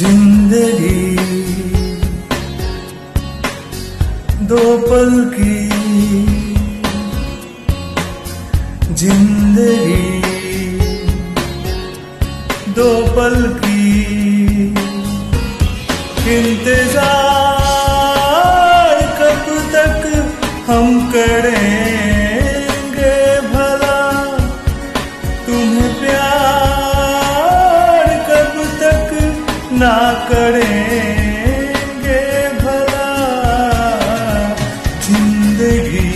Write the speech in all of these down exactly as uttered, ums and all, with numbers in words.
जिंदगी दो पल की, जिंदगी दो पल की, इंतजार कब तक हम करेंगे भला, तुम्हें प्यार कब तक ना करेंगे भला। जिंदगी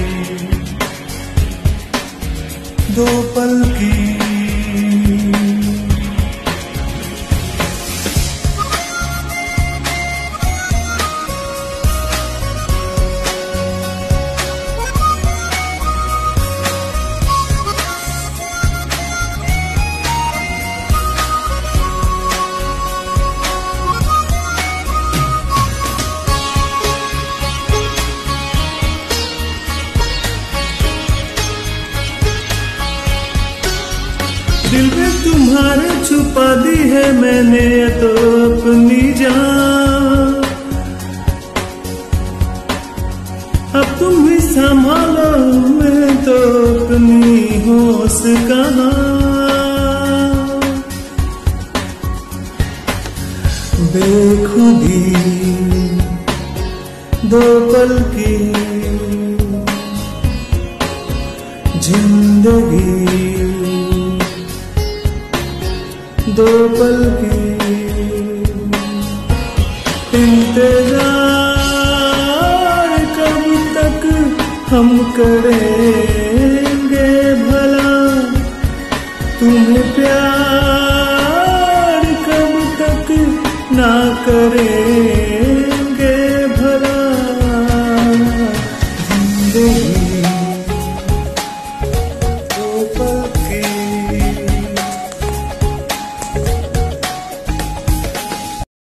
दो पल की, दिल में तुम्हारे छुपा दी है मैंने तो अपनी जान, अब तुम भी संभालो, मैं तो अपनी होश कहाँ। बेखुदी दो पल की, जिंदगी दो पल की, इंतजार कब तक हम करेंगे भला, तुम्हें प्यार कब तक ना करेंगे भला। जिंदगी